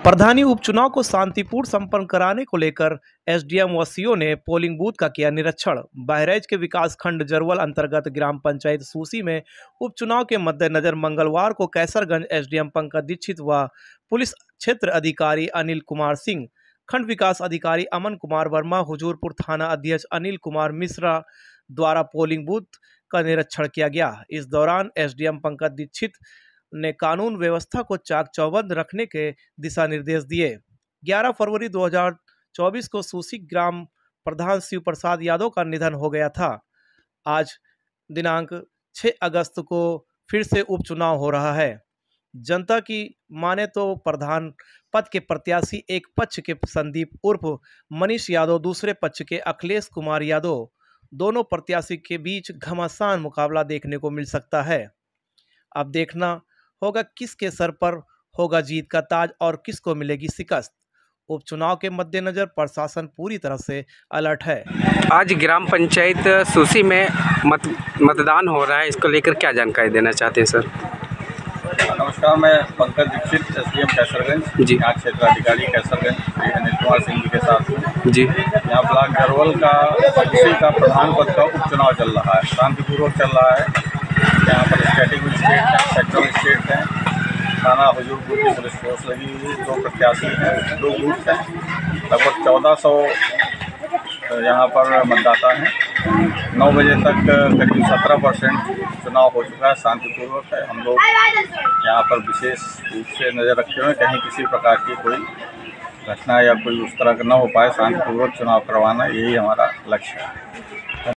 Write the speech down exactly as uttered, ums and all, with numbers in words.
प्रधानी उपचुनाव को शांतिपूर्ण संपन्न कराने को लेकर एसडीएम व सीओ ने पोलिंग बूथ का किया निरीक्षण। बहराइच के विकासखंड जरवल अंतर्गत ग्राम पंचायत सूसी में उपचुनाव के मद्देनजर मंगलवार को कैसरगंज एसडीएम पंकज दीक्षित व पुलिस क्षेत्र अधिकारी अनिल कुमार सिंह, खंड विकास अधिकारी अमन कुमार वर्मा, हुजूरपुर थाना अध्यक्ष अनिल कुमार मिश्रा द्वारा पोलिंग बूथ का निरीक्षण किया गया। इस दौरान एसडीएम पंकज दीक्षित ने कानून व्यवस्था को चाक चौबंद रखने के दिशा निर्देश दिए। ग्यारह फरवरी दो हज़ार चौबीस को सूसी ग्राम प्रधान शिव प्रसाद यादव का निधन हो गया था। आज दिनांक छह अगस्त को फिर से उपचुनाव हो रहा है। जनता की माने तो प्रधान पद के प्रत्याशी एक पक्ष के संदीप उर्फ मनीष यादव, दूसरे पक्ष के अखिलेश कुमार यादव, दोनों प्रत्याशी के बीच घमासान मुकाबला देखने को मिल सकता है। अब देखना होगा किसके सर पर होगा जीत का ताज और किसको मिलेगी शिकस्त। उपचुनाव के मद्देनजर प्रशासन पूरी तरह से अलर्ट है। आज ग्राम पंचायत सूसी में मत मतदान हो रहा है, इसको लेकर क्या जानकारी देना चाहते हैं सर? नमस्कार, मैं पंकज दीक्षित, एसडीएम कैसरगंज जी, यहाँ क्षेत्र अधिकारी कैसरगंज श्री अनिल कुमार सिंह जी के साथ हूँ जी। यहाँ ब्लॉक जरवल का सूसी का प्रधान पद का उपचुनाव चल रहा है, शांतिपूर्वक चल रहा है। यहाँ पर स्टैटिक स्टेट है, सेक्टर स्टेट है, थाना हुजूरपुर की पुलिस फोर्स लगी हुई, दो प्रत्याशी हैं, दो बूथ हैं, लगभग चौदह सौ यहाँ पर मतदाता हैं। नौ बजे तक करीब सत्रह परसेंट चुनाव हो चुका है, शांतिपूर्वक है। हम लोग यहाँ पर विशेष रूप से नज़र रखे हुए हैं, कहीं किसी प्रकार की कोई घटना या कोई उस तरह का न हो पाए, शांतिपूर्वक चुनाव करवाना यही हमारा लक्ष्य है।